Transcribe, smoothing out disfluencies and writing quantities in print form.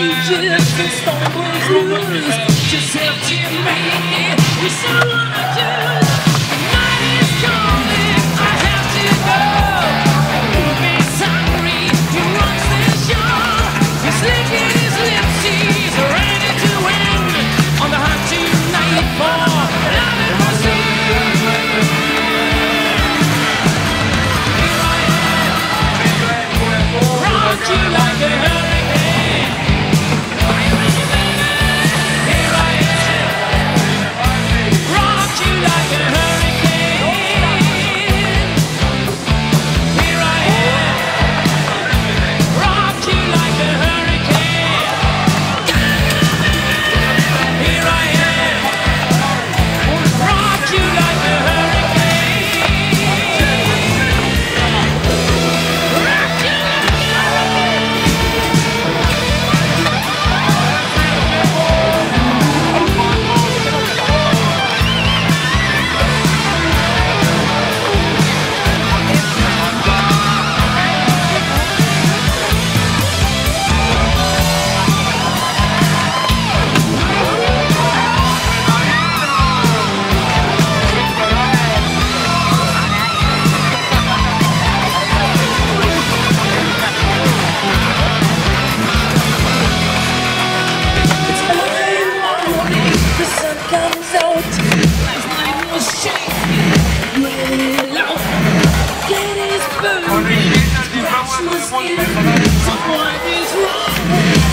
Just the storm was loose. Just help you make it. We so wanna do. The night is calling. I have to go. Movies hungry. He runs the show. He's licking his lips. He's ready to win. On the hunt tonight for love and mercy. Here I am. Rock you like a hurricane. Here I am. Rock you like a hurricane. Here I am. Rock you like a hurricane. Here I am. Rock you like a hurricane. Rock you like a the sun comes out. Last night was shaking, really loud. Get his burning, scratch my skin. So what is wrong?